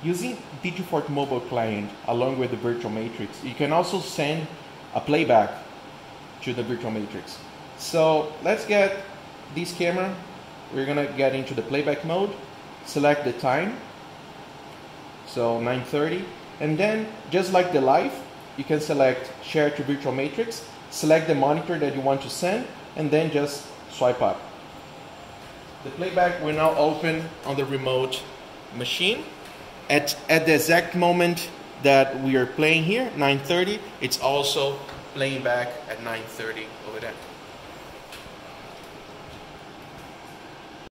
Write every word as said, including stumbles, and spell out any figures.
using Digifort mobile client along with the virtual matrix, you can also send a playback to the virtual matrix. So let's get this camera. We're gonna get into the playback mode, select the time, so nine thirty, and then just like the live, you can select share to virtual matrix, select the monitor that you want to send, and then just swipe up. The playback will now open on the remote machine. At, at the exact moment that we are playing here, nine thirty, it's also playing back at nine thirty over there.